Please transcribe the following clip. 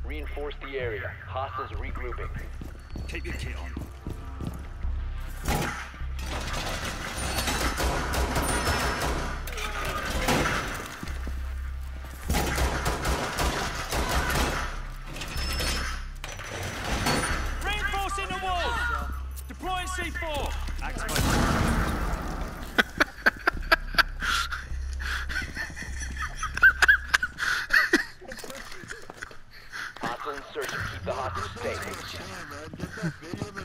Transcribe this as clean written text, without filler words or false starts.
Reinforce the area. Hostiles regrouping. Keep your kit on. Reinforcing the wall! Deploying C4! Activate. Hostile insertion. Keep the hostages safe.